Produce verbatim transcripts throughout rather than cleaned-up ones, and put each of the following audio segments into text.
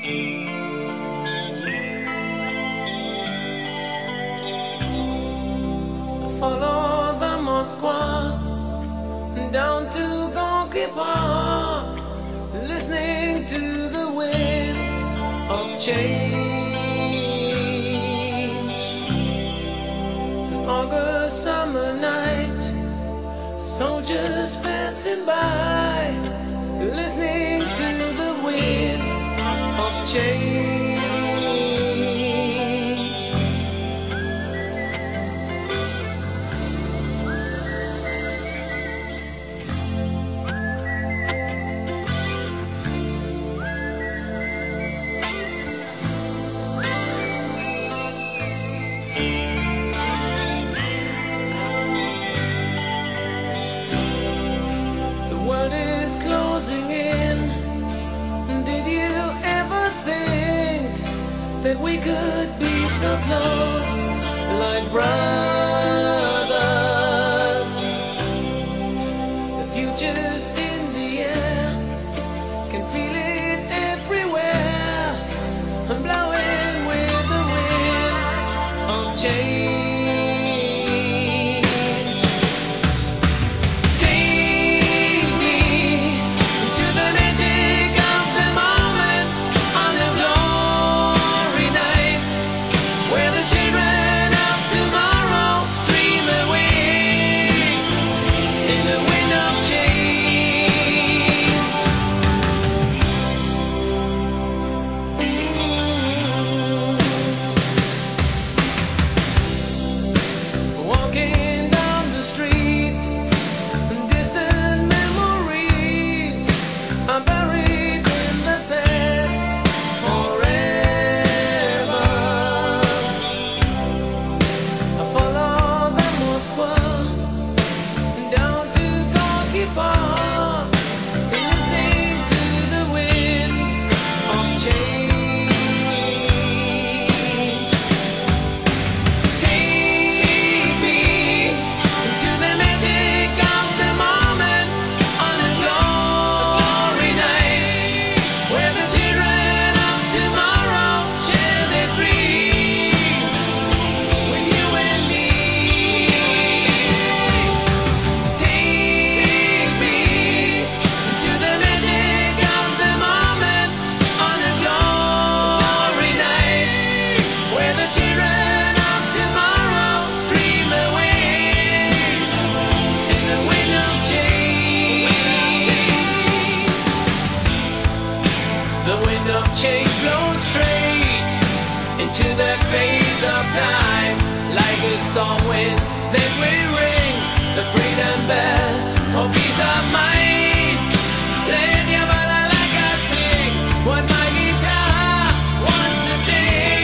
Follow the Moskva down to Gorky Park, listening to the wind of change. An August summer night, soldiers passing by, listening to the wind of change. Closing in. Did you ever think that we could be so close, like brothers? The future's in the air, can feel it everywhere. I'm blowing with the wind of change. Change blows straight into that phase of time, like a storm wind. Then we ring the freedom bell for peace of mind. Let your bala like I sing what my guitar wants to sing.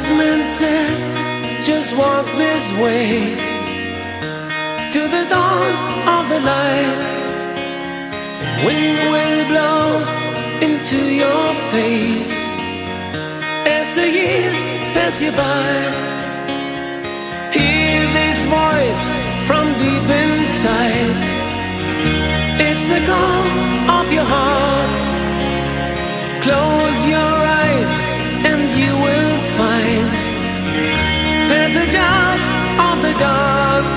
Wise men said, just walk this way to the dawn of the light. The wind will blow into your face as the years pass you by. Hear this voice from deep inside. It's the call of your heart. Close your eyes and you will find passage out of the dark.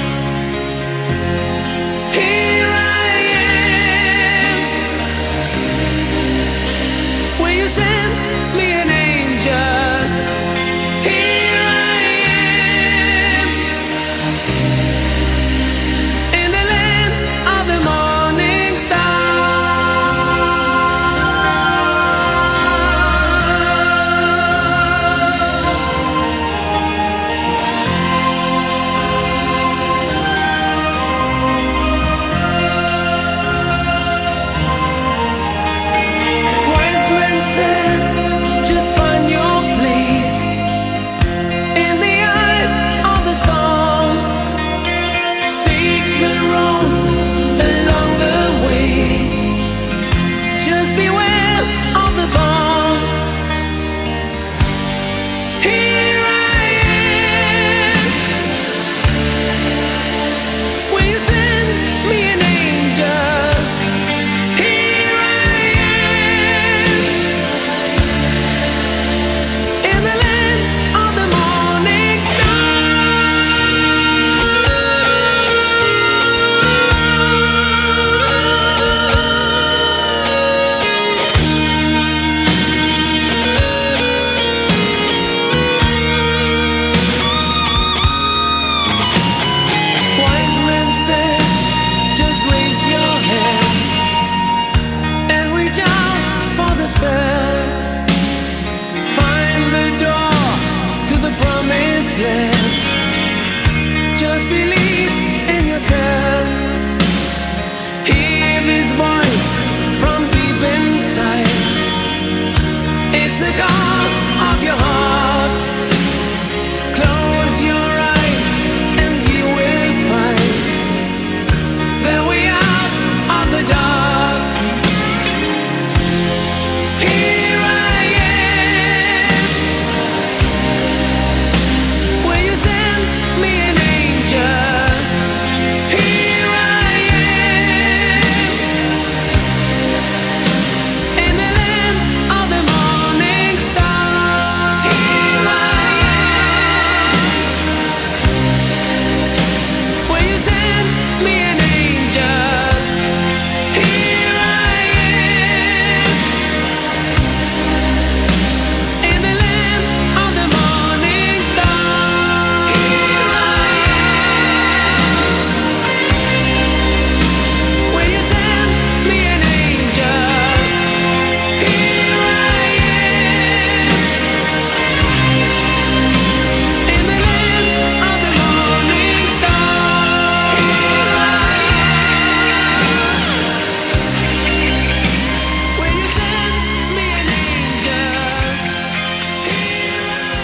Here I am. Will you send me an angel? Here I am. In the land of the morning star. Just believe in yourself. Hear this voice from deep inside. It's the call of your heart. Close your eyes and you will find the way out of the dark. Here I am. Will you send me an angel? Here I am. In the land of the morning star. Here I am. Will you send me an angel? Here I am. In the land of the morning star. Here I am. Will you send me an angel? Here I am. In the land of the morning star. Here I am. Will you send me an angel? Here I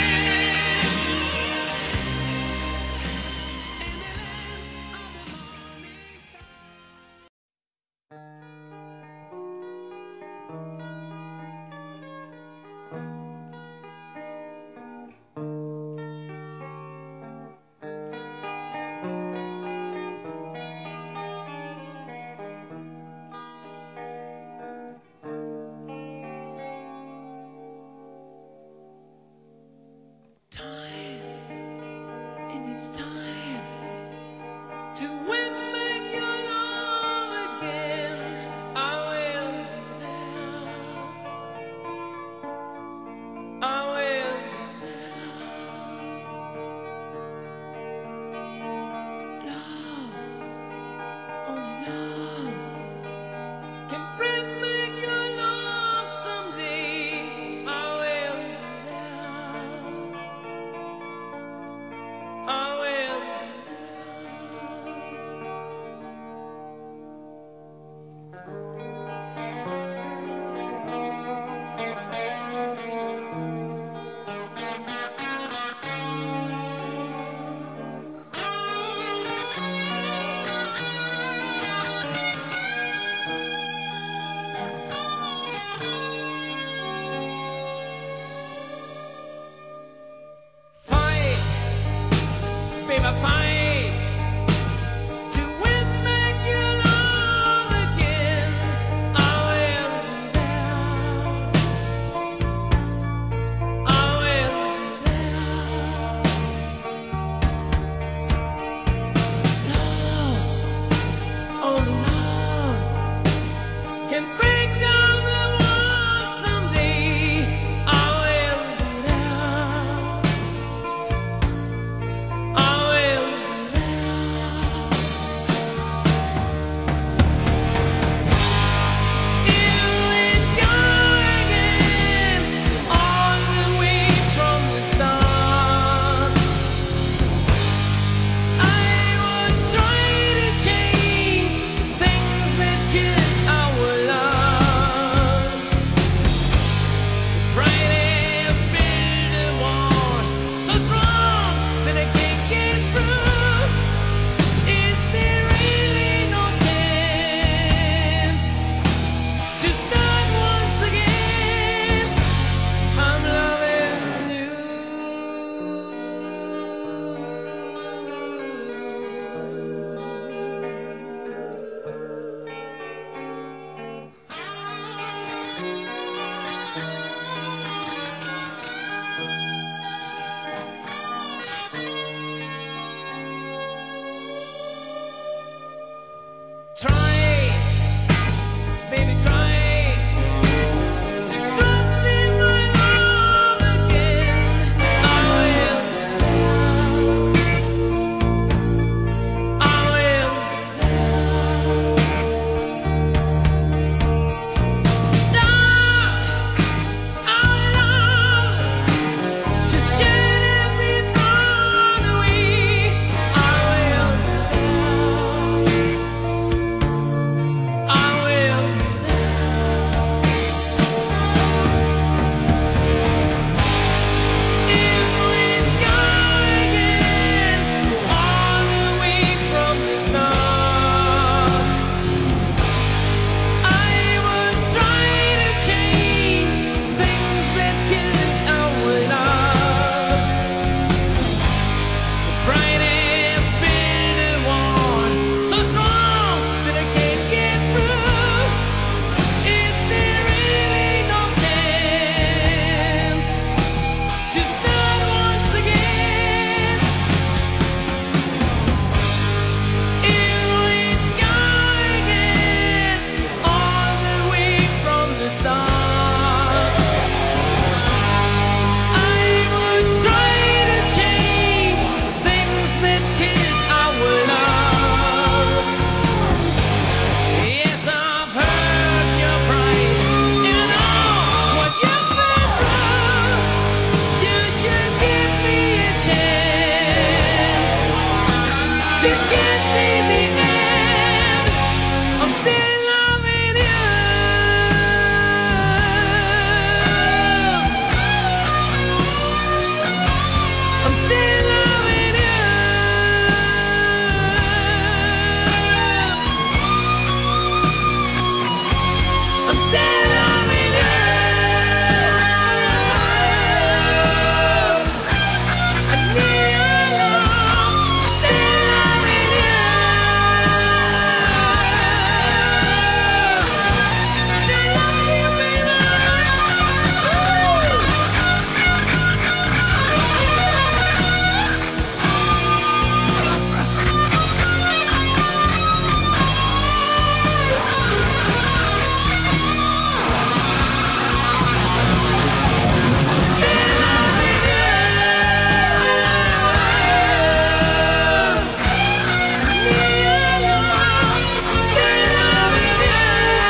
Time, and it's time to win back your love again. I will be there. I will be there. Love, only love can bring back your love someday. I will be there. I will be there. Try, baby, try to trust in my love again. I will, I will. Love, our love, just shed every thought away. I will. I will. If we go again, all the way from the start, I would try to change things that killed our love. The brightest bitter one, so strong that I can't get through. Is there really no chance to start once again? If we go again, all the way from the start, I would try to change things that killed our love. Yes, I've heard your pride. You know what you've been through. You should give me a chance. This can't be the end. I'm still loving you. I'm still loving you. I'm still loving you. I need your love. Still loving you. Still loving you, baby. Still loving you. Need your love. Still loving you.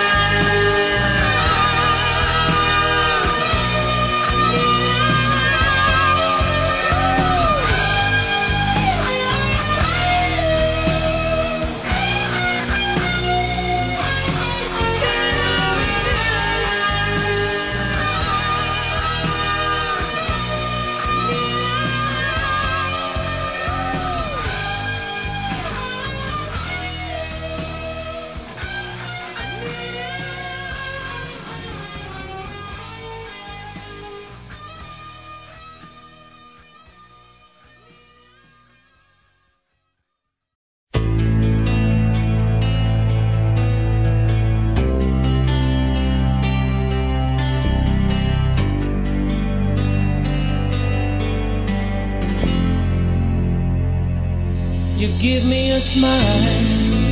You give me a smile,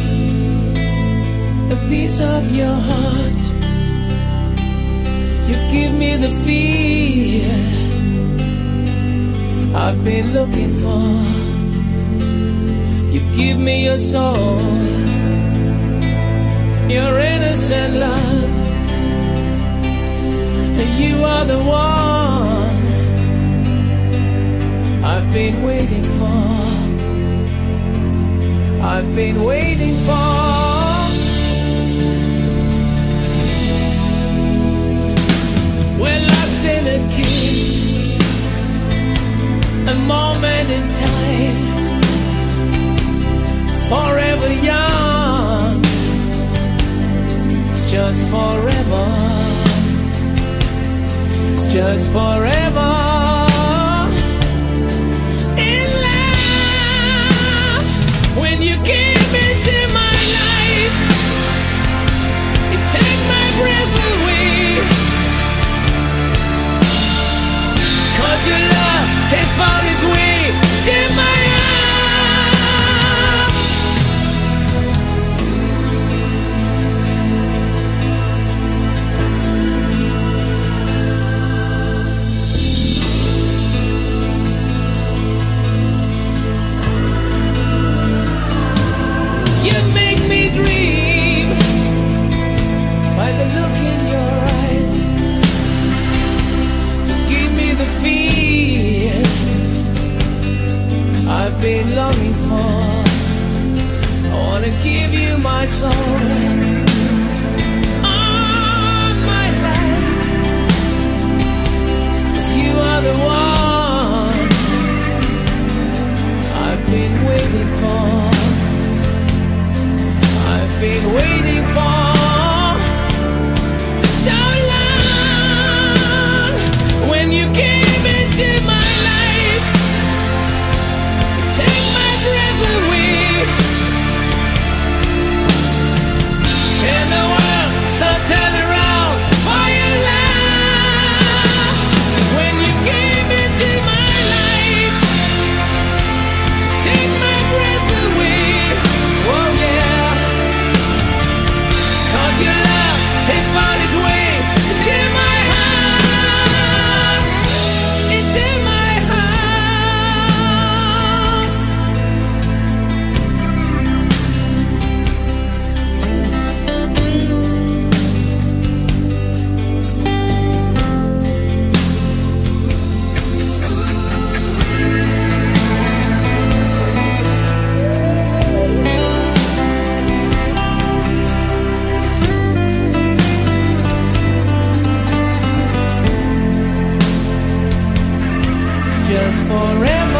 a piece of your heart. You give me the feel I've been looking for. You give me your soul, your innocent love. You are the one I've been waiting for. I've been waiting for. We're lost in a kiss, a moment in time, forever young, just forever, just forever. When you came into my life, you take my breath away. last forever.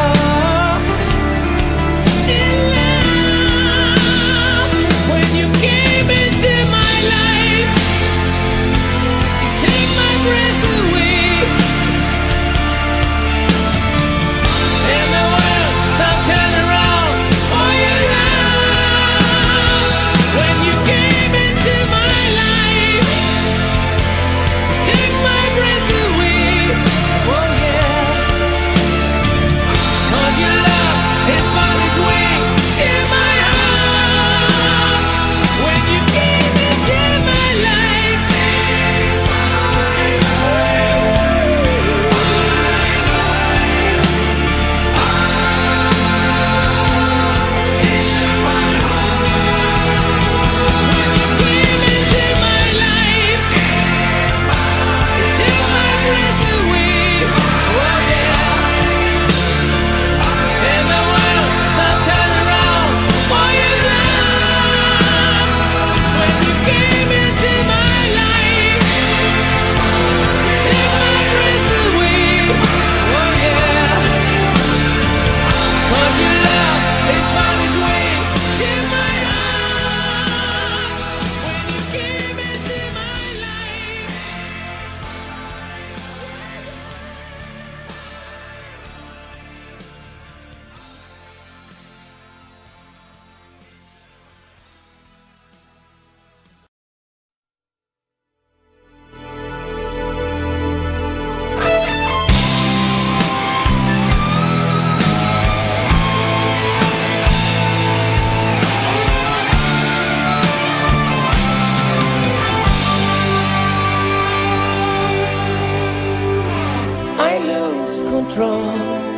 Control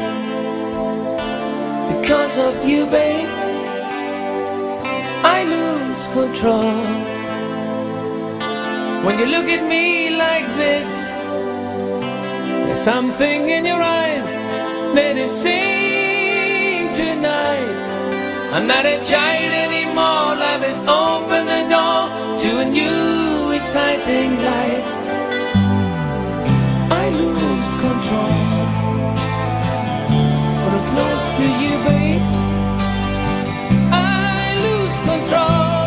because of you, babe. I lose control when you look at me like this. There's something in your eyes that is saying tonight, I'm not a child anymore. Love has opened the door to a new exciting life. I lose control close to you, babe. I lose control.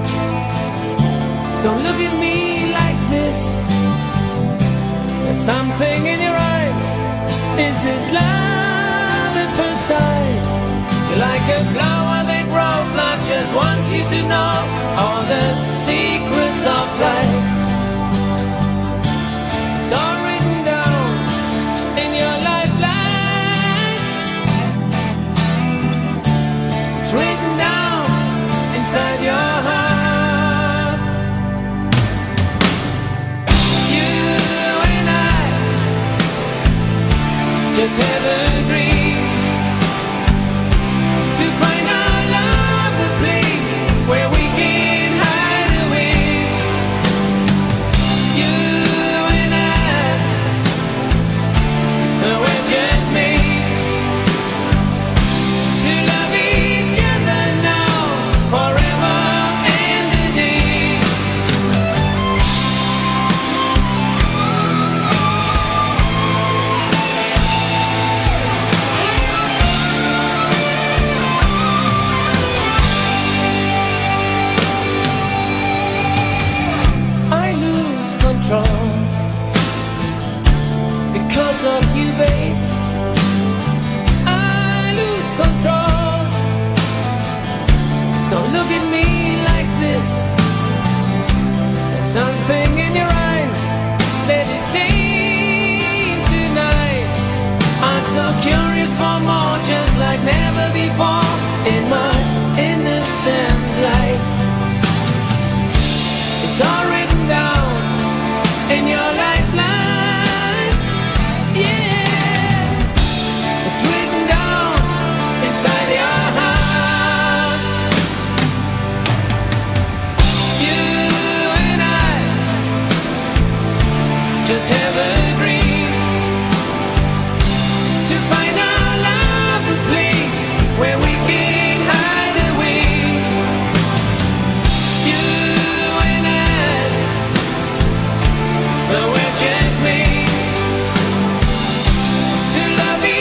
Don't look at me like this. There's something in your eyes. Is this love at first sight? You're like a flower that grows, not just wants you to know all the secrets of life. It's all written down in your lifeline. Written down inside your heart. You and I just have a dream to find our love, a place where we can hide away. You and I, we're just made to love each other now, forever and a day. I lose control because of you, babe. I lose control. Don't look at me like this. There's something in your eyes that is saying tonight, I'm so curious for more, just like never before in my innocent life. It's all written down in your lifelines. Yeah, it's written down inside your heart. You and I just have a dream to find our love, a place where we can hide away. You and I, but we're just made to love each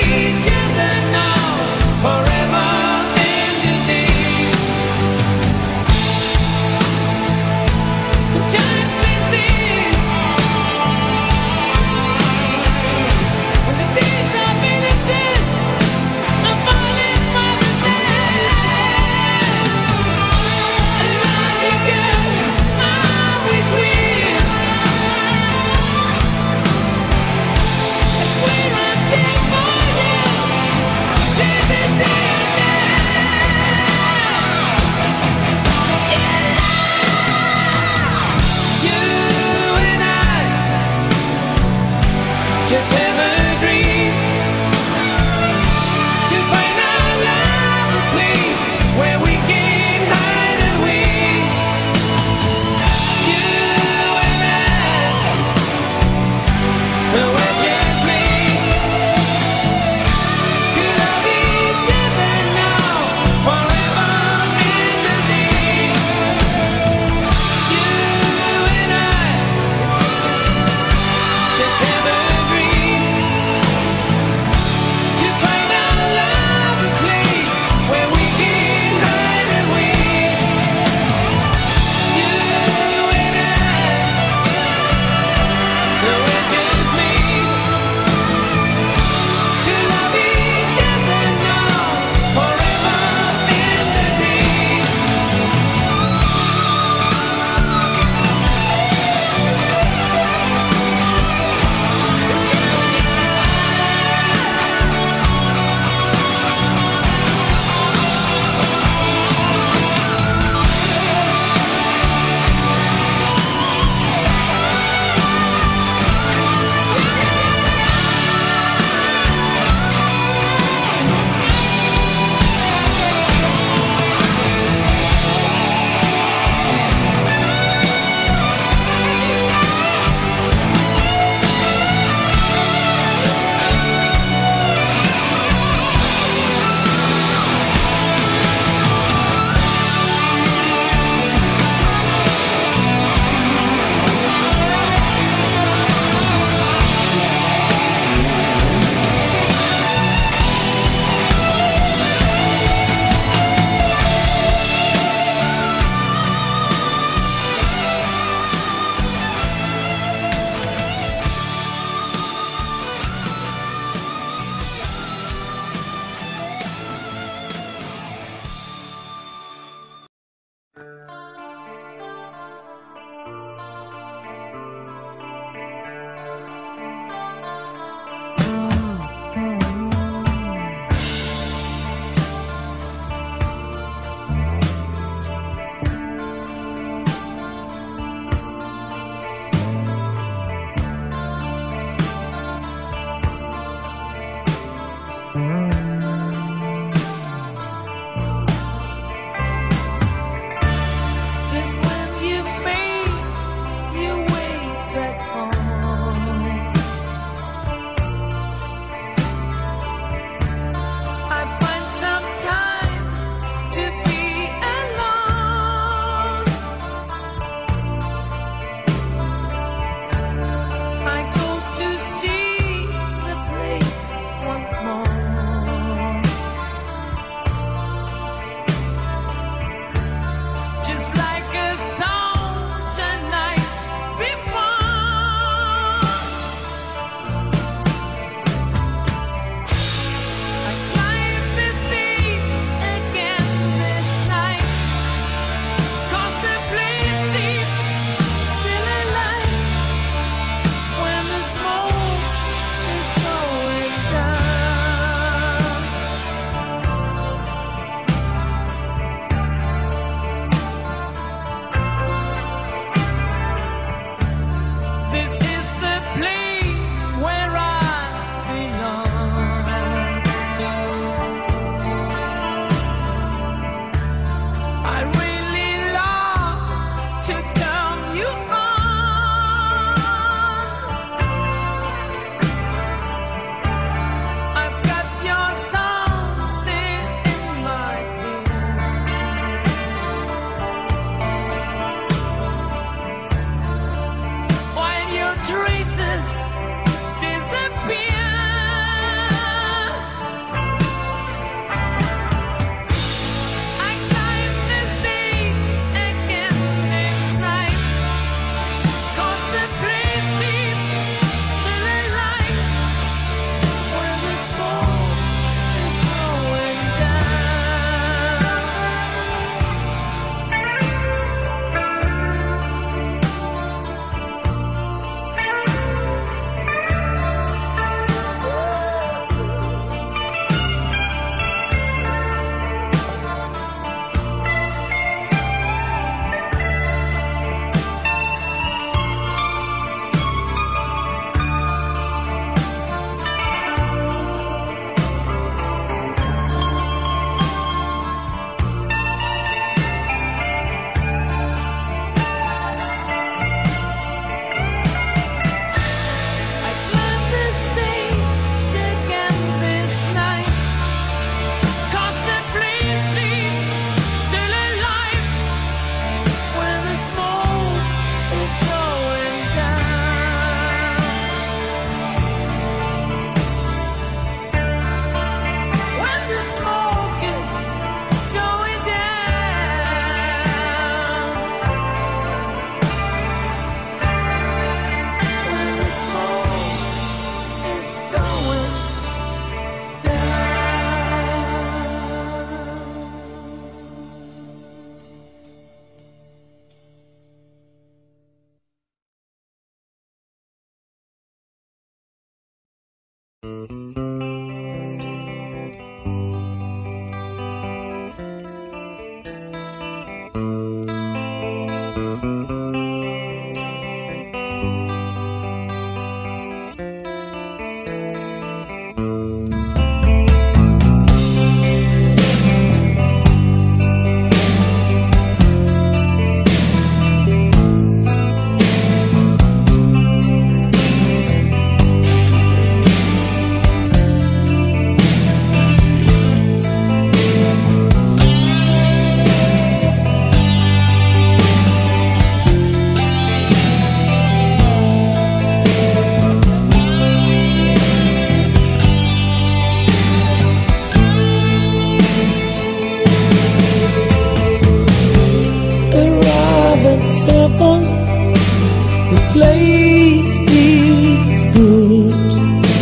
place feels good.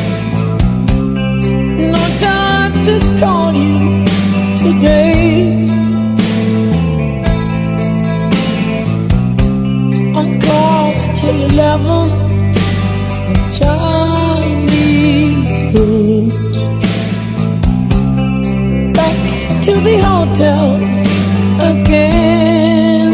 No time to call you today. On course till eleven, Chinese food. Back to the hotel again.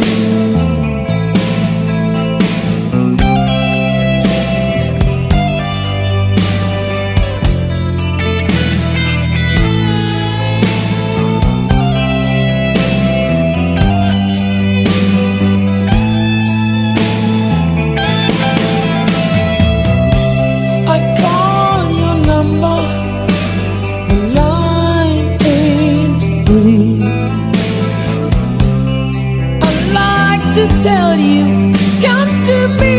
I call your number, the line ain't free. I'd like to tell you, come to me.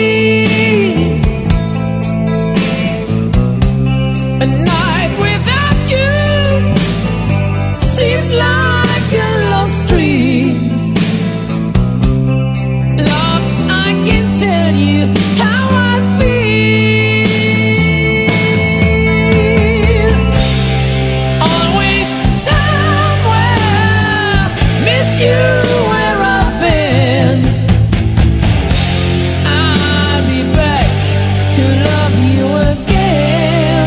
A night without you seems like a lost dream. Love, I can tell you how I feel. Always somewhere, miss you where I've been. I'll be back to love you again.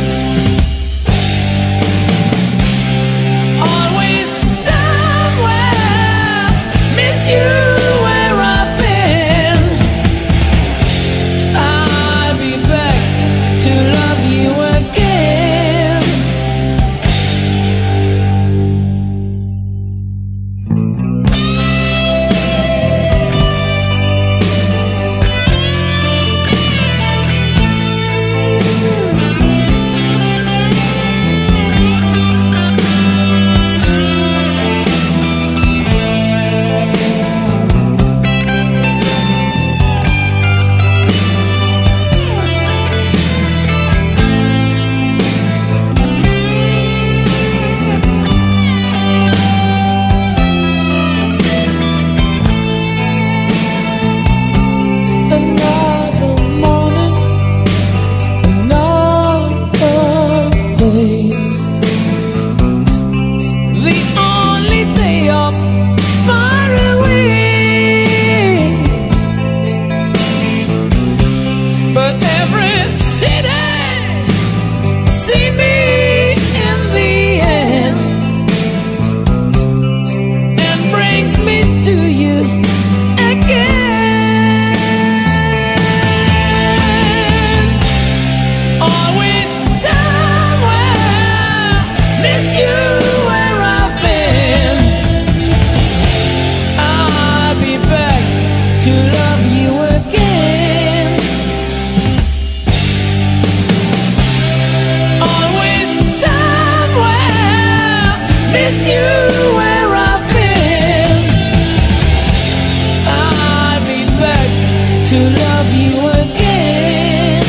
Always somewhere, miss you where I've been. I'll be back to love you again. Another morning, another place. The only day off is far away, but every city see me in the end and brings me to you again. Always somewhere, miss you where I've been. I'll be back to love you again. Always somewhere, miss you where I've been. I'll be back to love you again.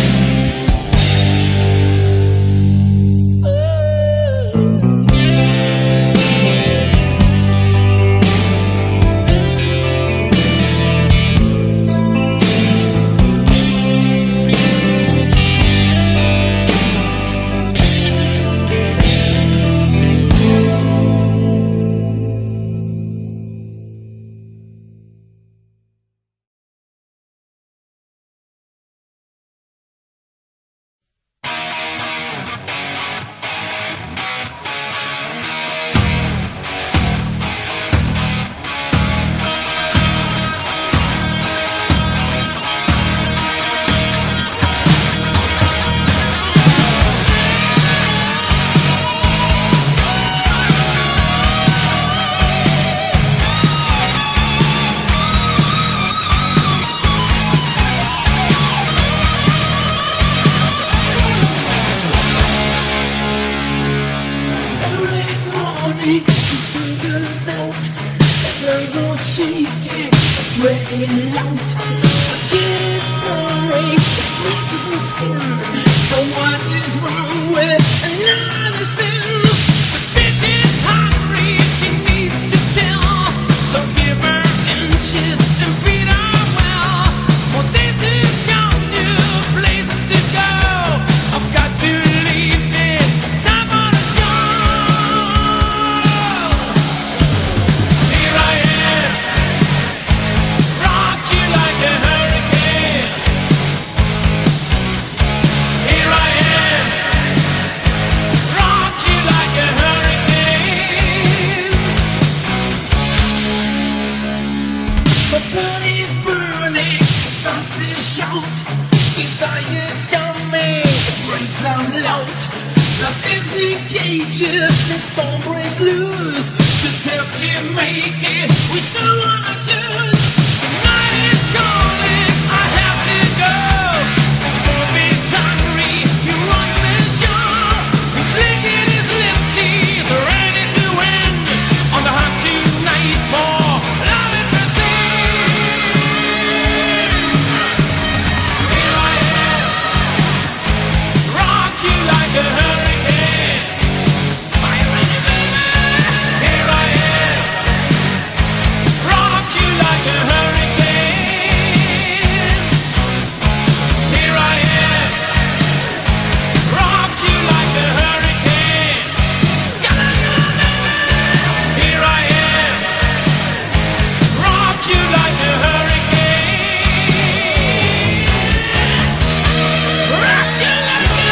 raining out. Get his spray, it reaches my skin. So what is wrong with another sin? The bitch is hungry, she needs to tell. So give her inches and feed her well. Well, there's no out. Lost is the cages and storm breaks loose. Just help to make it. We still wanna choose. The night is calling. I have to go. The wolf is hungry. He runs the show. He's licking his lips. He's ready to win. On the hunt tonight for love and mercy. Here I am. Rock you like a hurricane. Are you ready, baby? Here I am. Rock you like a hurricane. Here I am. Rock you like a hurricane. Here I am. Rock you like a hurricane. Rock you like a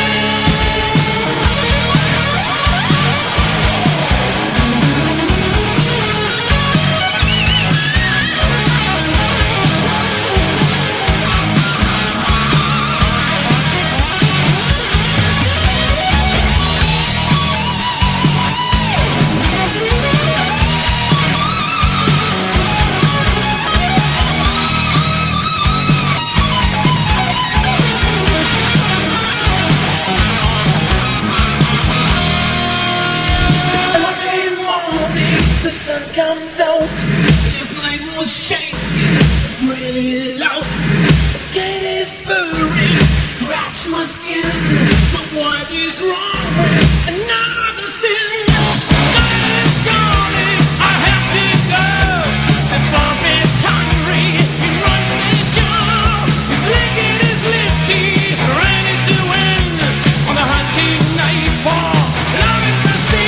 early morning, the sun comes out. This night was shaking, really loud. The gate is burning, scratch my skin. So what is wrong with another sin? Night is calling, I have to go. The bomb is hungry, he runs the show. He's licking his lips, he's ready to win. On the hunt tonight for love and mercy.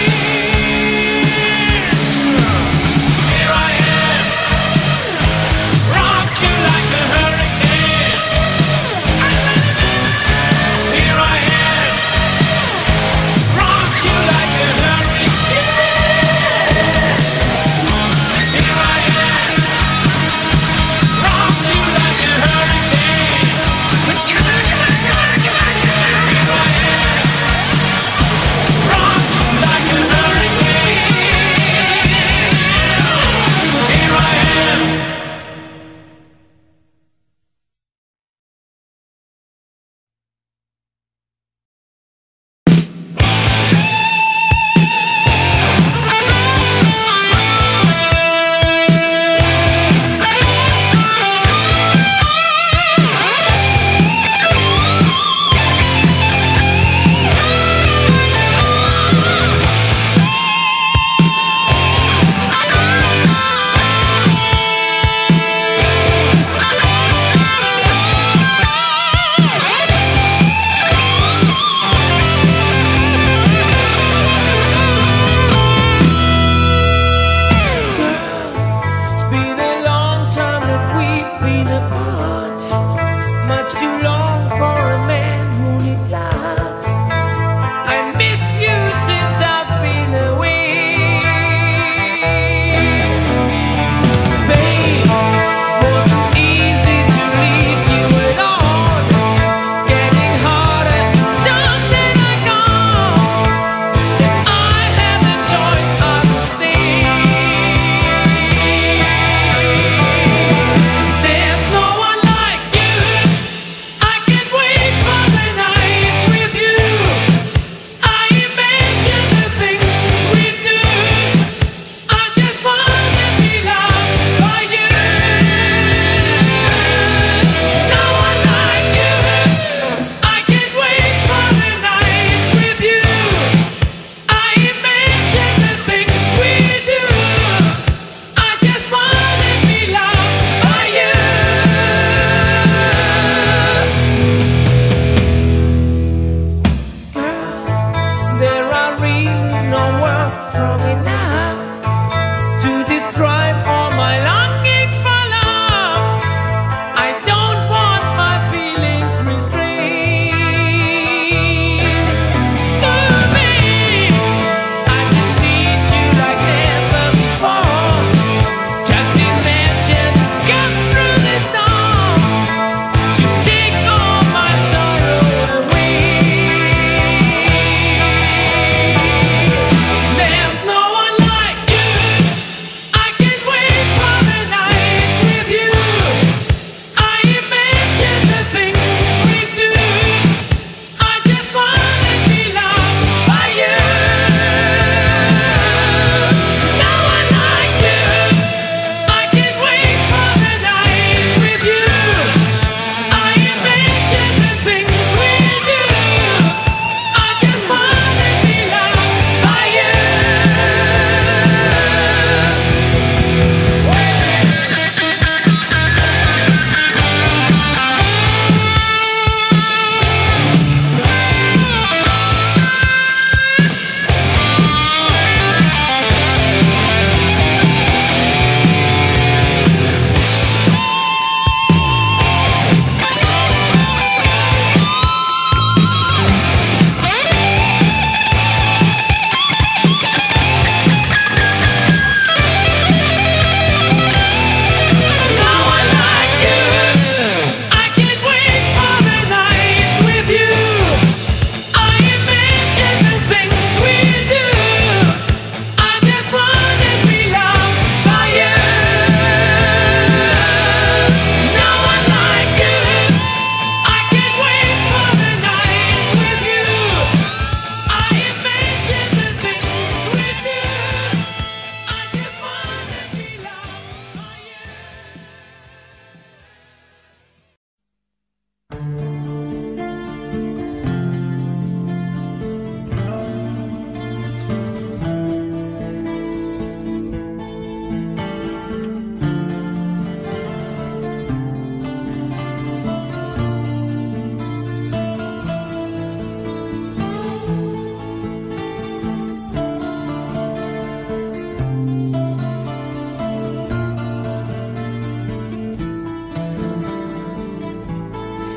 Here I am, rock you like a hurricane. Here I am, rock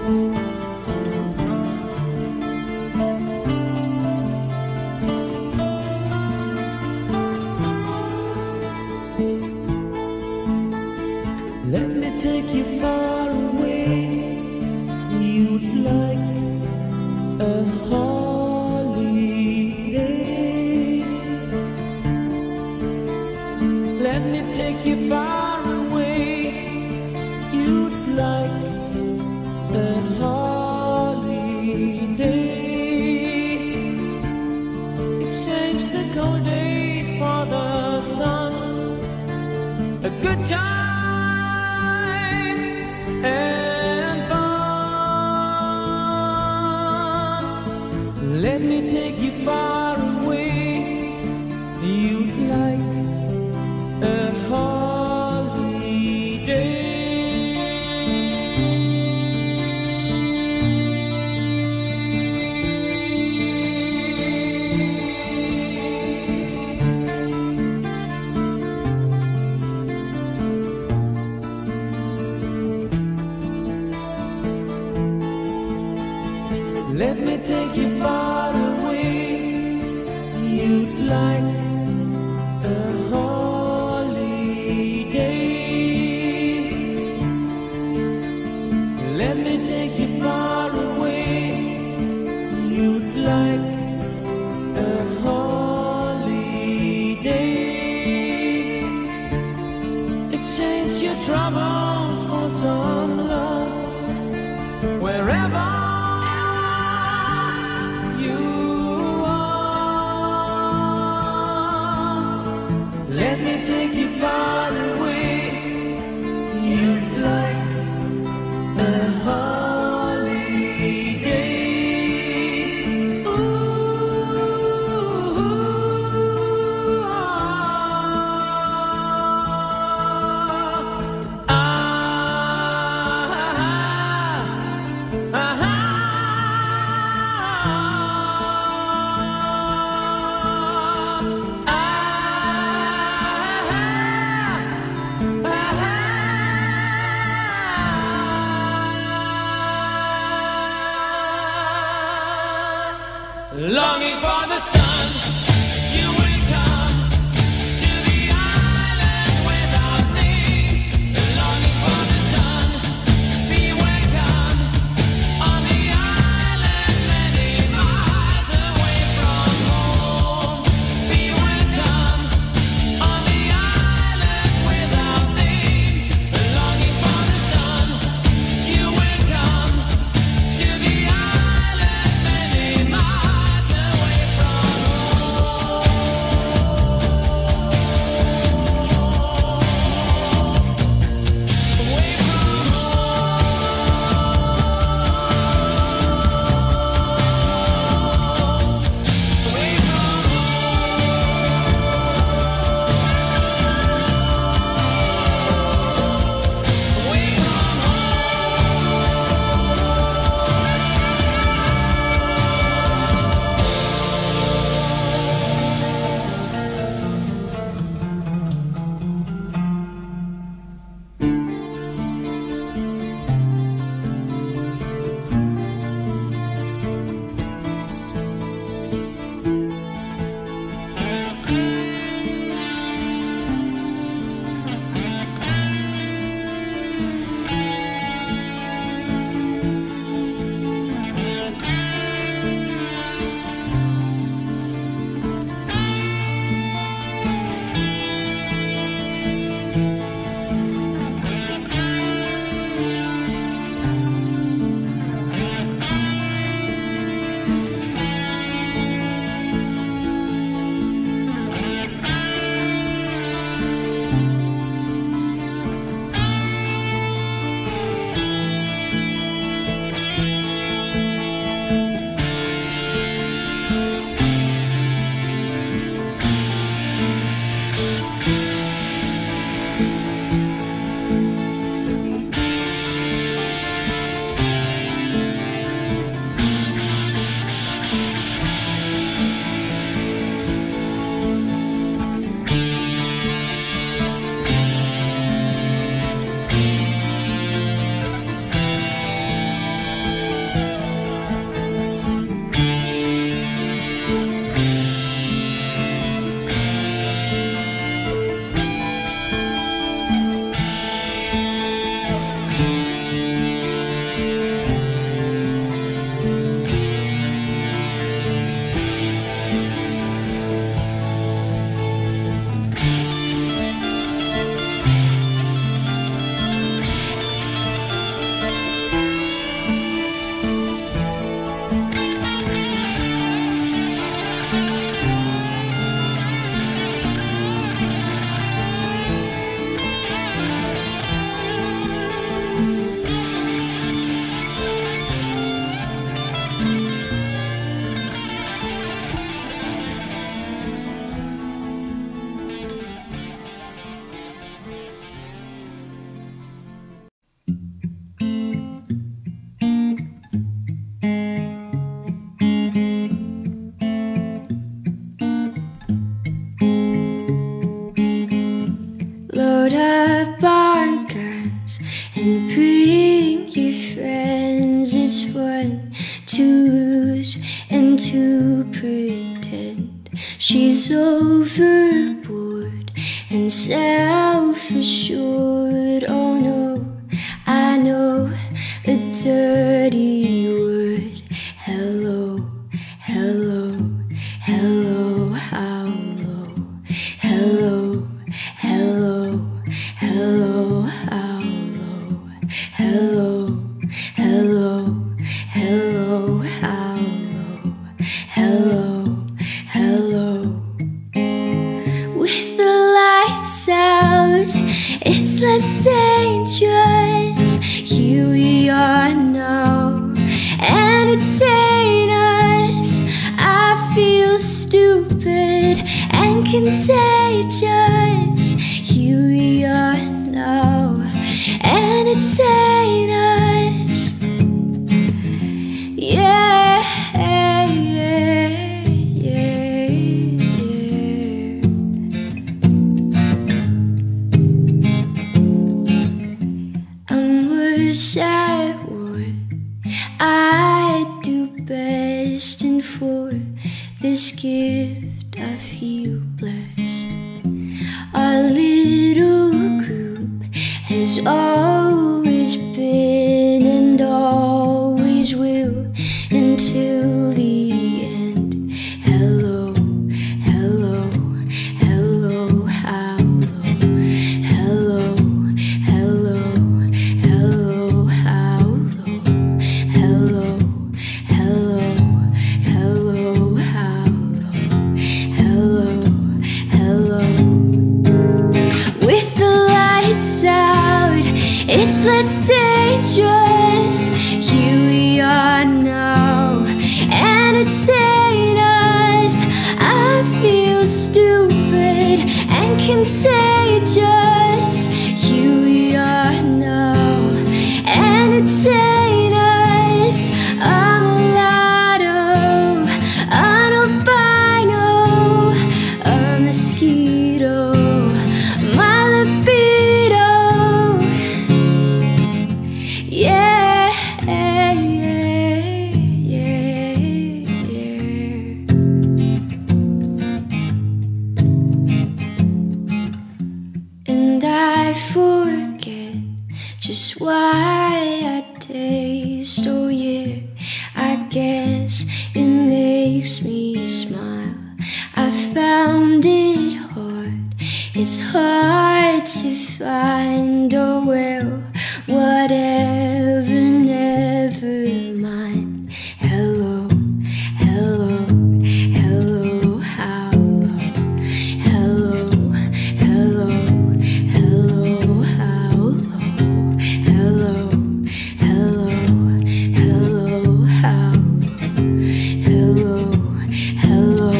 Let me take you far away. You'd like a holiday. Let me take you far away. You'd like a holiday. Exchange the cold days for the sun. A good time and fun. Let me take you far away. You'd like a holiday. Let me take you far away. You'd like a holiday. Let me take you far away. You'd like a holiday. Exchange your troubles for some love. Wherever let me take you far away. You'd like a holiday. Ooh, ah, ah, ah, ah, ah. Longing for the sun, that you will come to the island without me. Longing for the sun, be welcome on the island many miles away from home. Be welcome on the island without me. Longing for the sun, that you will come to the island many miles away from is overboard and self-assured. Oh no, I know a dirty word. Hello, hello, hello, how low? Hello, hello, hello, how low? Hello, hello, hello, how low? Hello, hello. With the lights out, it's less dangerous. Here we are now, and it's ain't us. I feel stupid and contagious. Here we are now, and it's ain't us. Yeah, yeah, yeah, yeah. I'm worse at war. I do best, and for this gift I feel blessed. Our little group has always been and always will until the end. Hello, hello, hello, how low? Hello, hello, hello, how low? Hello, hello, hello, how low? Hello, hello. With the lights out, it's less dangerous. Here we are now, and it's ain't us. I feel stupid and contagious. Here we are now, and it's ain't us. I'm a lotto, an albino, a mosquito, my libido. Yeah, yeah, yeah, yeah. And I forget just why I taste. Oh yeah, I guess it makes me smile. I found it hard, it's hard to find. Oh well, whatever, never mind. Hello, hello, hello, how low? Hello, hello, hello, how low? Hello, hello, hello, how low? Hello, hello.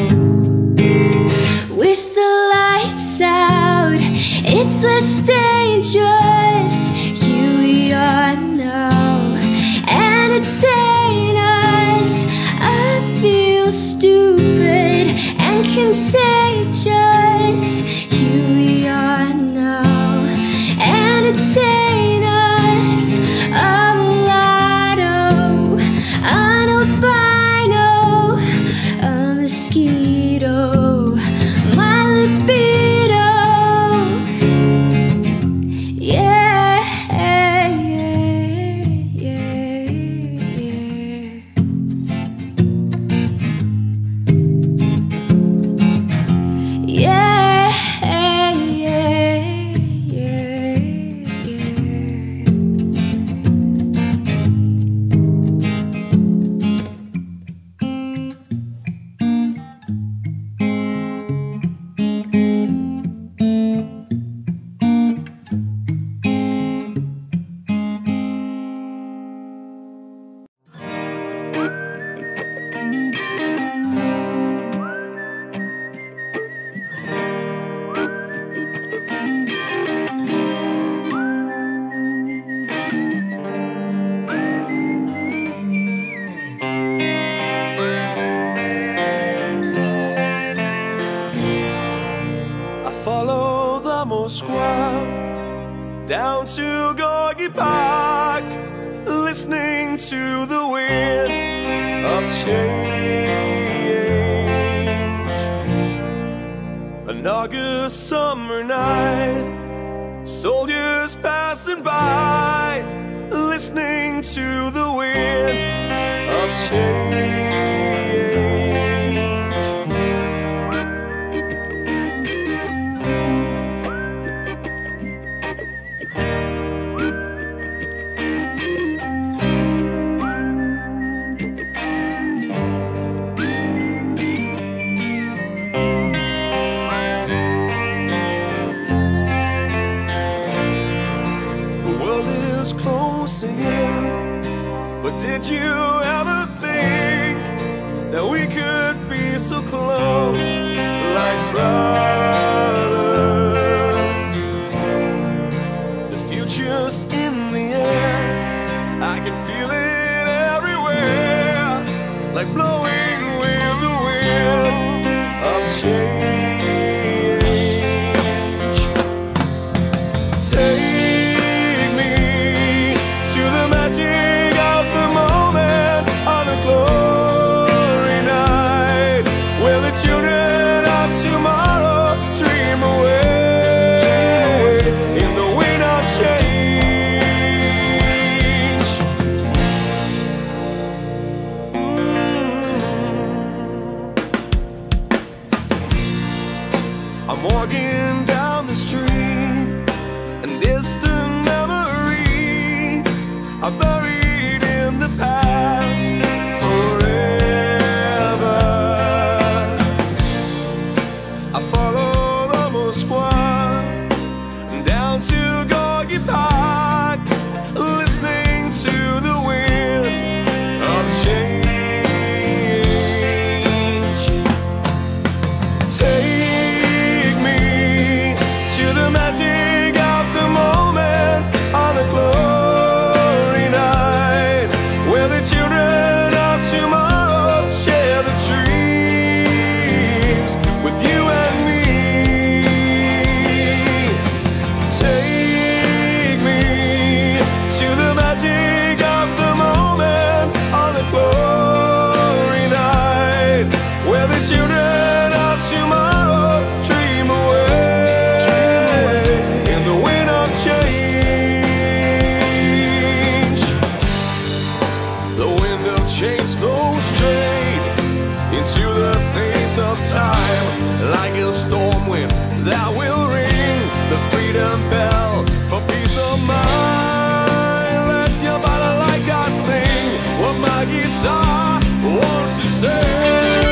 With the lights out, it's less dangerous. Here we are now, and it's ain't us. I feel stupid and contagious. Here we are now, and it's ain't us. I'm a lotto, an albino, a mosquito, my libido. Yeah, yeah, yeah, yeah. Yeah, yeah, yeah, yeah. Follow the Moskwa down to Gorky Park, listening to the wind of change. An August summer night, soldiers passing by, listening to the wind of change. But did you ever think that we could be so close, like brothers? The future's in the air, I can feel it everywhere, like blowing with the wind of change. Take children of tomorrow dream away in the wind of change. Mm. I'm walking down the street and distant memories are buried in the past forever. I follow the Moskwa down to Gorky Park, listening to the wind of change. Take me to the magic of the moment on a glory night, where the children of tomorrow share the dreams with you and me. Take me to the magic of the moment on a glory night, where the children of tomorrow dream away in the wind of change. The wind of change blows straight into the face of time, like a storm wind that will ring the freedom bell for peace of mind. Let your body like I sing what my guitar wants to say.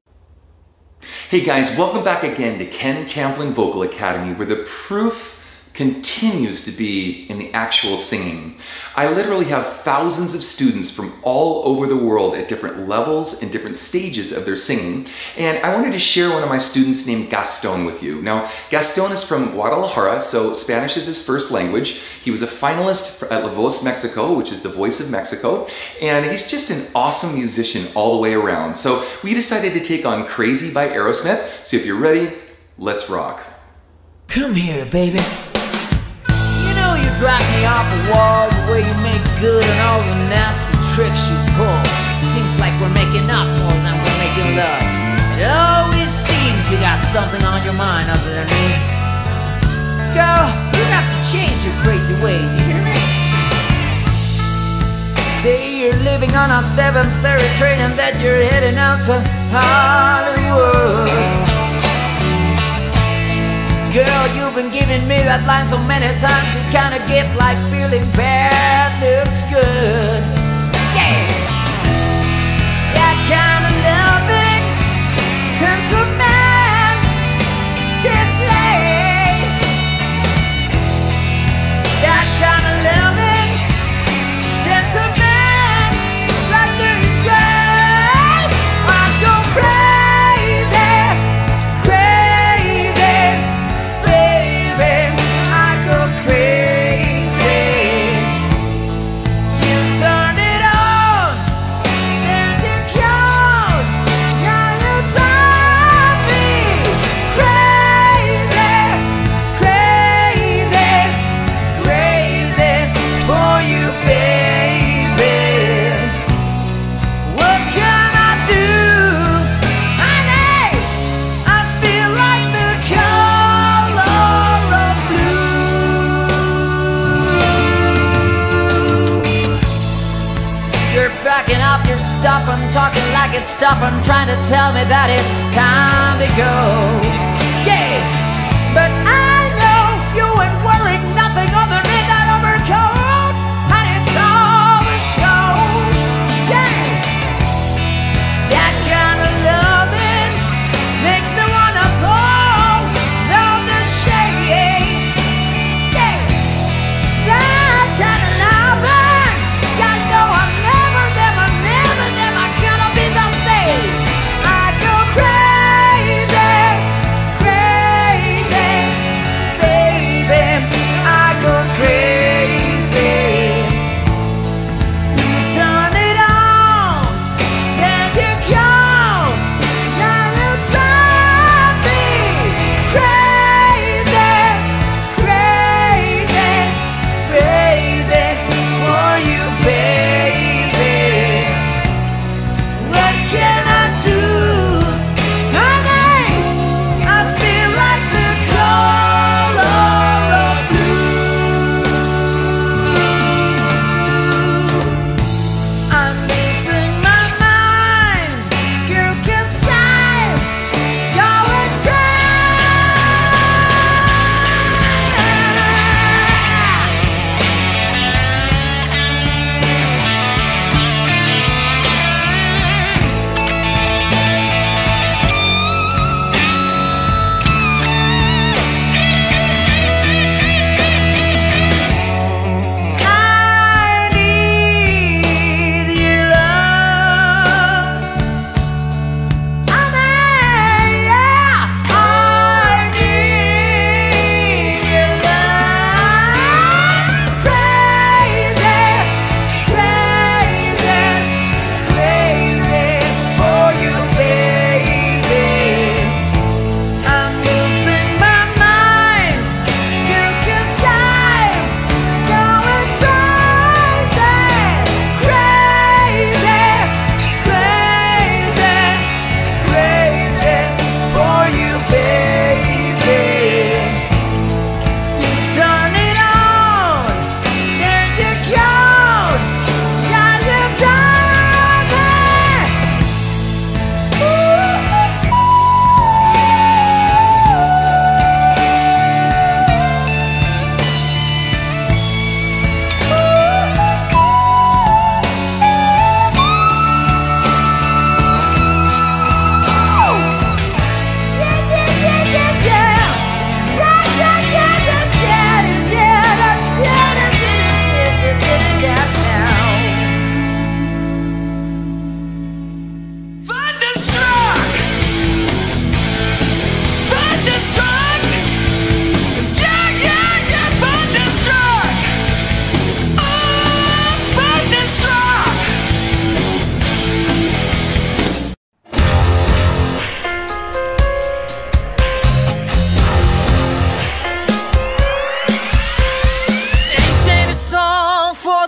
Hey guys, welcome back again to Ken Tamplin Vocal Academy, where the proof continues to be in the actual singing. I literally have thousands of students from all over the world at different levels and different stages of their singing, and I wanted to share one of my students named Gaston with you. Now, Gaston is from Guadalajara, so Spanish is his first language. He was a finalist at La Voz Mexico, which is the Voice of Mexico, and he's just an awesome musician all the way around. So we decided to take on Crazy by Aerosmith, so if you're ready, let's rock. Come here, baby. You know you drive me off the wall, the way you make good and all the nasty tricks you pull. Seems like we're making up more than we're making love. It always seems you got something on your mind other than me. Girl, you got to change your crazy ways, you hear me? Say you're living on a seven thirty train and that you're heading out to Hollywood. Girl, you've been giving me that line so many times it kinda gets like feeling bad looks good. Yeah! That kind of loving turns a man to slave. That kind of loving sends a man right to his grave. I go crazy, crazy. Backing up your stuff and talking like it's stuff and trying to tell me that it's time to go. Yeah, but I know you ain't wearing nothing underneath that overcoat, and it's all the show. Yeah, that kind of loving makes me wanna pull down the shade. Yeah, that kind of loving, I know I'm never, never, never, never gonna be the same. I go crazy,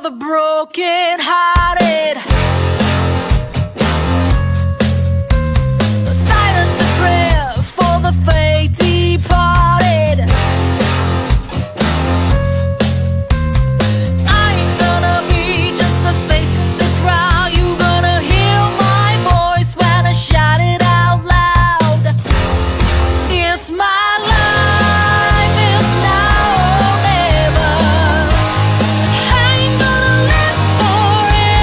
the broken hearted. Silence a prayer for the fate departed. I ain't gonna be just a face in the crowd. You gonna hear my voice when I shout it out loud. It's my life, it's now or never. I ain't gonna live forever.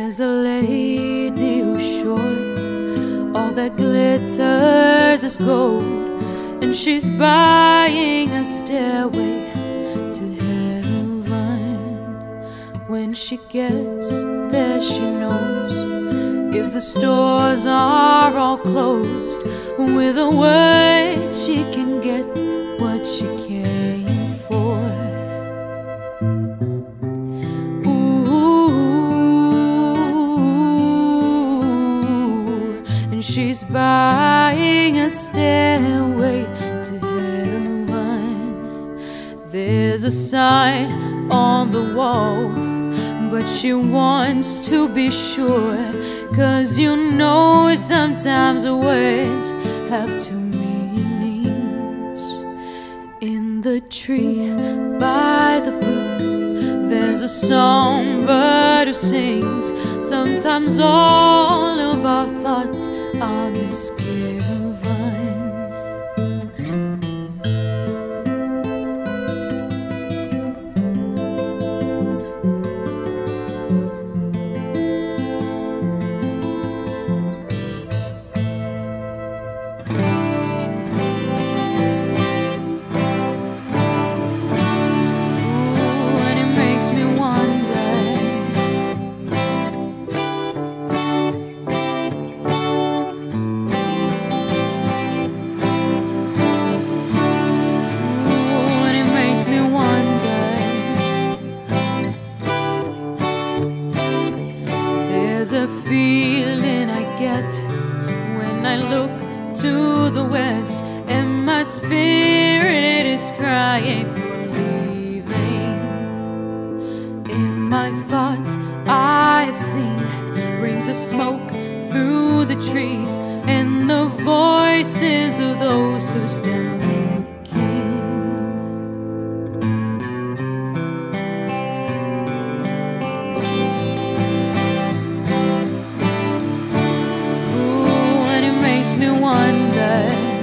There's a lady who's sure all that glitters is gold, and she's buying a stairway to heaven. When she gets there, she knows if the stores are all closed, with a word she can get what she came for. She's buying a stairway to heaven. There's a sign on the wall, but she wants to be sure, 'cause you know sometimes the words have two meanings. In the tree by the brook, there's a songbird who sings. Sometimes all of our thoughts are misgiven. There's a feeling I get when I look to the west, and my spirit is crying for leaving. In my thoughts I've seen rings of smoke through the trees, and the voices of those who stand looking. Me wonder.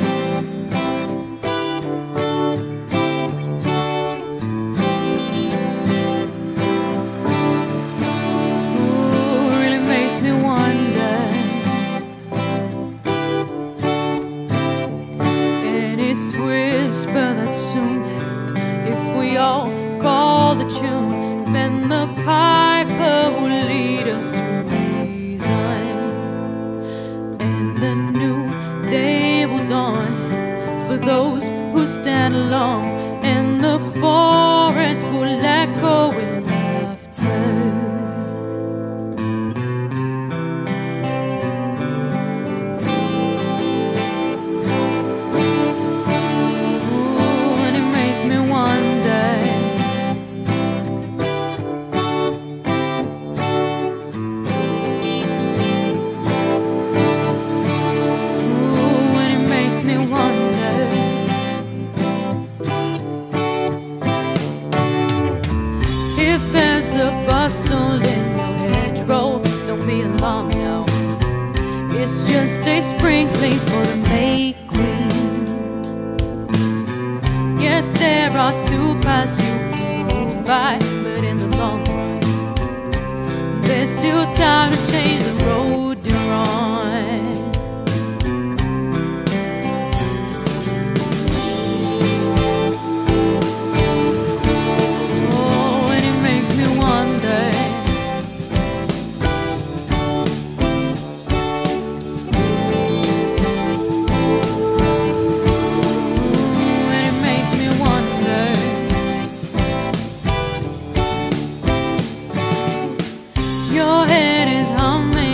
Ooh, really makes me wonder. And it's whispered that soon, if we all call the tune, then the piper will lead us to reason, and a new day will dawn for those who stand alone, and the forest will echo with laughter. Ooh, and it makes me wonder. If there's a bustle in your hedgerow, don't be alarmed now. It's just a sprinkling for the May Queen. Yes, there are two paths you can go by, but in the long run, there's still time to change the road you're on. Your head is humming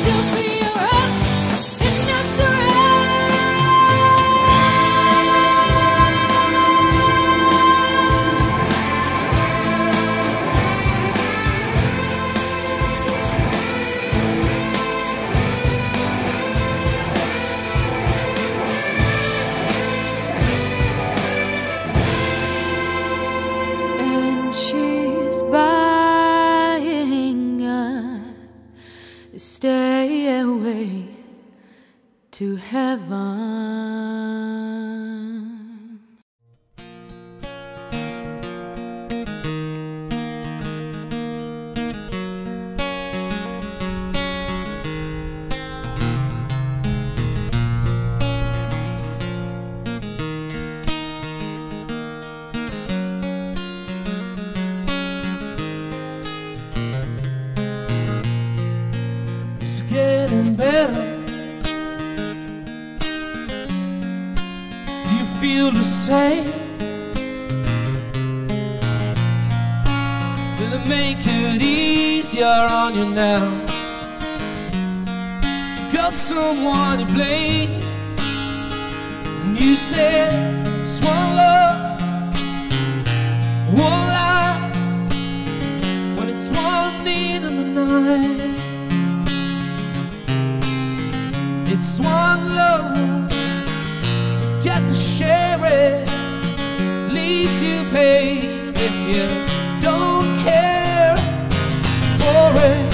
Stairway to heaven. It's getting better. You feel the same. Will it make it easier on you now? You got someone to blame. And you said it's one love, one life, when it's one need in the night. It's one love, get to share it, leaves you pain if you don't care for it.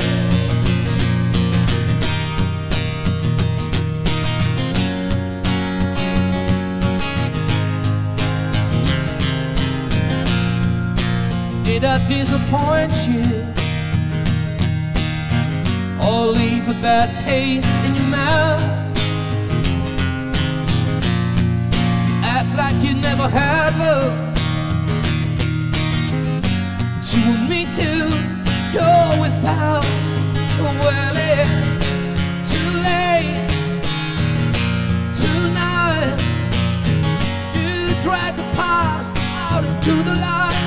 Did I disappoint you or leave a bad taste in your mouth? Act like you never had love, but you want me to go without. Well, it's too late tonight to drag the past out into the light.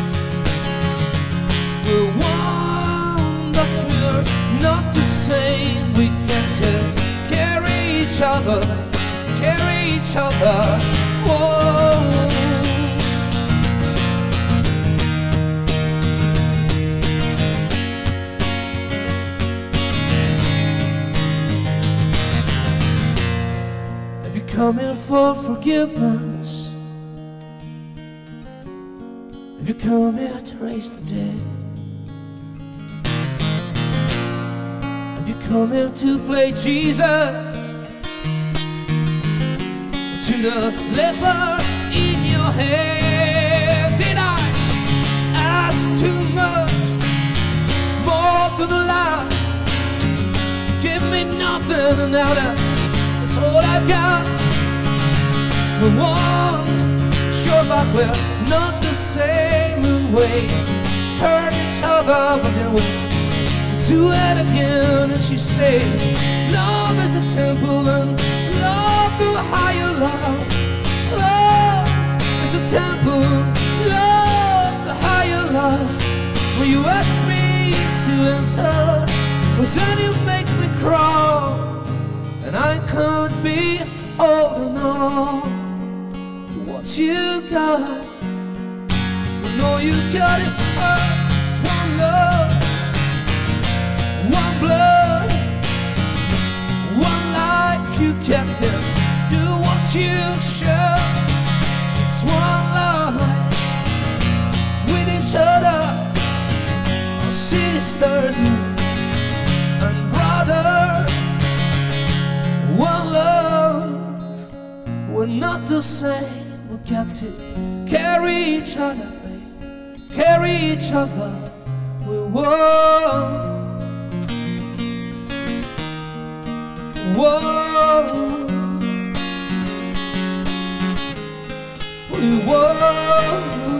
We're one, but we're not the same. We can't carry each other, carry each other. Whoa. Have you come here for forgiveness? Have you come here to raise the dead? Have you come here to play Jesus to the leper in your head? Did I ask too much, more than a lot? Give me nothing and now that's, that's all I've got. The one, sure but we're not the same way. Hurt each other but then we'll do it again. And she said, love is a temple and love through higher love. Love is a temple, love the higher love. When you ask me to enter, but then you make me crawl, and I can't be holding on to what you got. And all you got is first one love, one blood, one life. You can't tell, do what you should. It's one love with each other, sisters and brothers. One love, we're not the same. We got to carry each other, babe. Carry each other. We're one. Whoa, we whoa,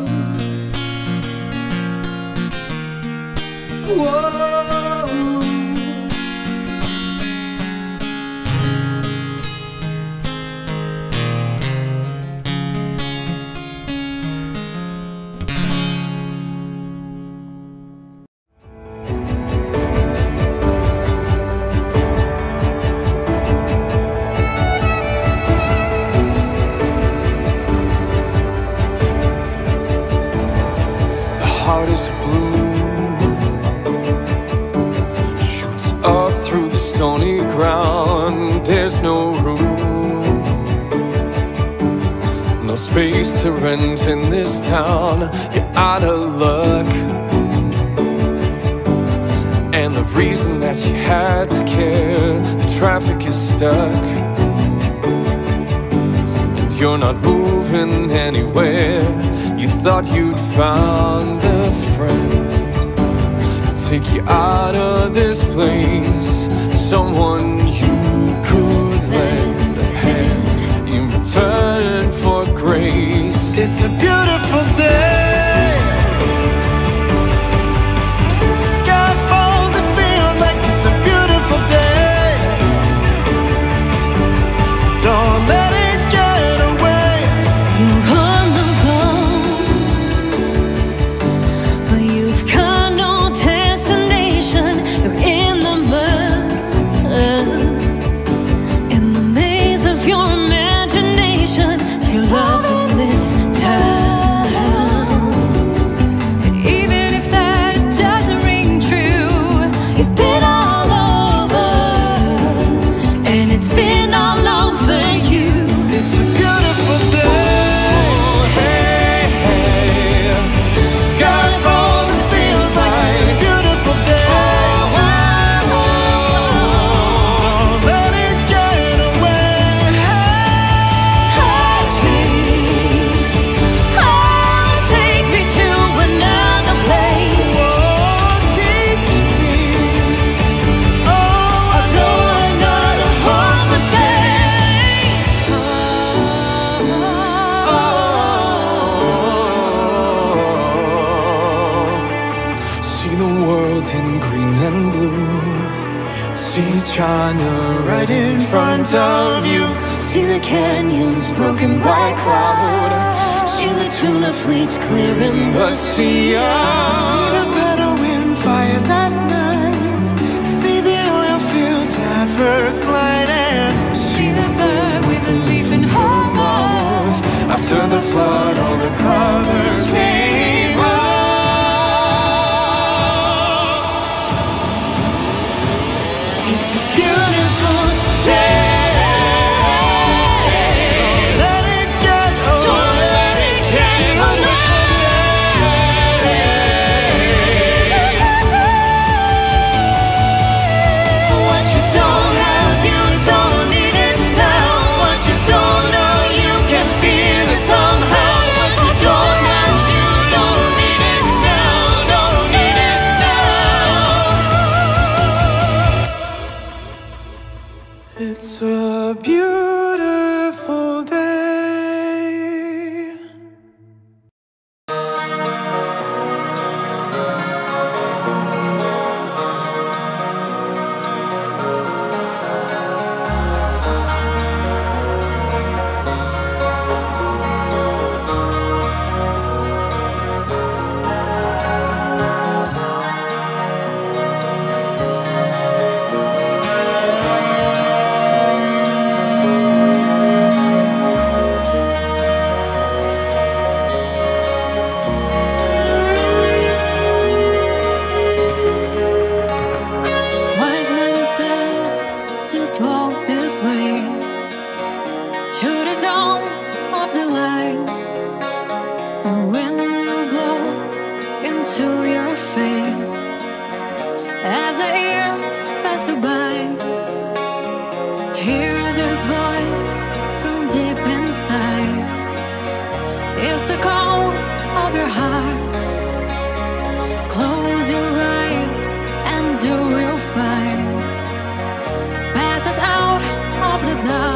whoa. ground, there's no room, no space to rent in this town. You're out of luck, and the reason that you had to care, the traffic is stuck, and you're not moving anywhere. You thought you'd found a friend to take you out of this place, someone you could lend a hand in return for grace. It's a beautiful day. Sky falls, it feels like it's a beautiful day. Don't let it get away. You're on the road, but you've got no destination. You're in the mud, in the maze of your imagination. You're loving this town, even if that doesn't ring true. You've been all over, and it's been all over you. It's a beautiful day. Hey, hey. Sky falls, it feels like it's a beautiful day. Don't let it get away. Touch me, oh, take me to another place. Oh, teach me. Oh, I know another home is Space. See the world in green and blue. See China right in front of you. See the canyons broken by cloud. See the tuna fleets clearing the The sea of See the Bedouin fires at night. See the oil fields at first light. And See the bird with the leaf in her mouth. after the flood, all the colors came out. It's a beautiful day. Don't let it get away. Don't let it get away. What you don't have, you don't need it now. What you don't know, you can feel it somehow. What you don't have, you don't need it now. Don't need it now. It's a beautiful day. Wise men said, just walk this way to the dawn of the light. And when you blow into your face, as the years pass you by, hear this voice from deep inside. It's the call of your heart. Close your eyes and you will find passage out of the dark.